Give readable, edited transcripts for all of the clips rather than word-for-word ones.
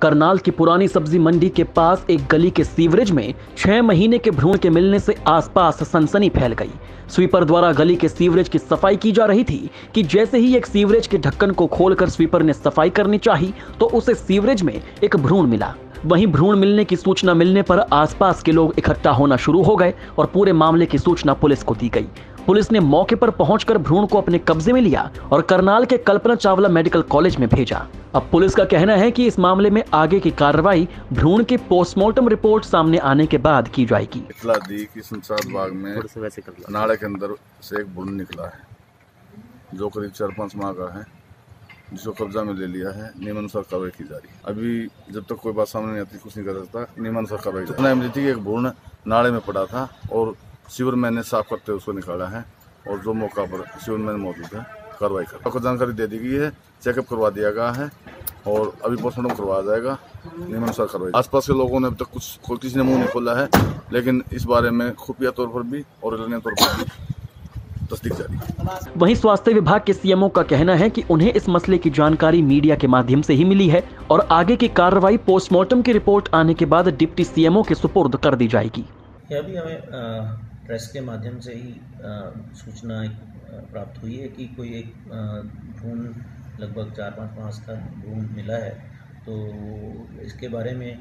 करनाल की पुरानी सब्जी मंडी के पास एक गली के सीवरेज में 6 महीने के भ्रूण के मिलने से आसपास सनसनी फैल गई। स्वीपर द्वारा गली के सीवरेज की सफाई की जा रही थी कि जैसे ही एक सीवरेज के ढक्कन को खोलकर स्वीपर ने सफाई करनी चाही तो उसे सीवरेज में एक भ्रूण मिला। वहीं भ्रूण मिलने की सूचना मिलने पर आसपास के लोग इकट्ठा होना शुरू हो गए और पूरे मामले की सूचना पुलिस को दी गई। पुलिस ने मौके पर पहुंचकर भ्रूण को अपने कब्जे में लिया और करनाल के कल्पना चावला मेडिकल कॉलेज में भेजा। अब पुलिस का कहना है कि इस मामले में आगे की कार्रवाई भ्रूण के पोस्टमार्टम रिपोर्ट सामने आने के बाद की जाएगी। इतला दी कि शमशाद बाग में नाले के अंदर से एक भ्रूण निकला है जो करीब 4-5 माह का है, जिसको कब्जा में ले लिया है। नियमानुसार कार्रवाई की जा रही है। अभी जब तक कोई बात सामने नहीं आती कुछ नहीं कर सकता। नियमानुसार कार्रवाई मिली थी कि एक भ्रूण नाले में पड़ा था और सीवरमैन ने साफ करते उसको निकाला है और जो मौका पर सीवरमैन मौजूद है कार्रवाई कर आपको जानकारी दे दी गई है। चेकअप करवा दिया गया है और अभी पोस्टमार्टम करवाया जाएगा। नियमानुसार कार्रवाई। आसपास के लोगों ने अब तक कुछ किसी ने मुंह नहीं खोला है, लेकिन इस बारे में खुफिया तौर पर भी और रिलेटिव तौर पर भी तस्दीक जारी है। वहीं स्वास्थ्य विभाग के सीएमओ का कहना है कि उन्हें इस मसले की जानकारी मीडिया के माध्यम से ही मिली है और आगे की कार्रवाई पोस्टमार्टम की रिपोर्ट आने के बाद डिप्टी सीएमओ के सुपुर्द कर दी जाएगी। अभी हमें प्रेस के माध्यम से ही सूचना प्राप्त हुई है कि कोई एक भ्रूण लगभग 4-5 मास का भ्रूण मिला है। तो इसके बारे में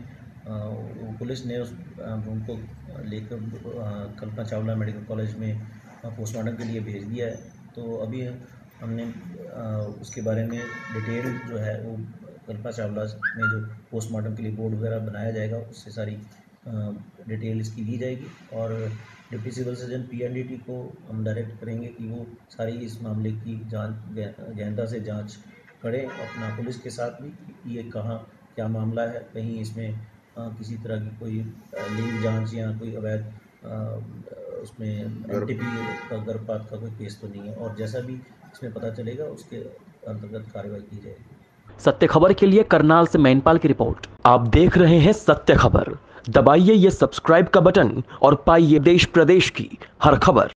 पुलिस ने उस भ्रूण को लेकर कल्पना चावला मेडिकल कॉलेज में पोस्टमार्टम के लिए भेज दिया है। तो अभी हमने उसके बारे में डिटेल जो है वो कल्पना चावला में जो पोस्टमार्टम के लिए बोर्ड वगैरह बनाया जाएगा उससे सारी डिटेल इसकी दी जाएगी और डिप्टी सिविल सर्जन PNDT को हम डायरेक्ट करेंगे कि वो सारी इस मामले की जांच गहनता से जांच करें अपना पुलिस के साथ भी कि ये कहाँ क्या मामला है, कहीं इसमें किसी तरह की कोई लिंग जांच या कोई अवैध उसमें NTP का गर्भपात का कोई केस तो नहीं है और जैसा भी इसमें पता चलेगा उसके अंतर्गत कार्रवाई की जाएगी। सत्य खबर के लिए करनाल से मैनपाल की रिपोर्ट। आप देख रहे हैं सत्य खबर। दबाइए ये सब्सक्राइब का बटन और पाइए देश प्रदेश की हर खबर।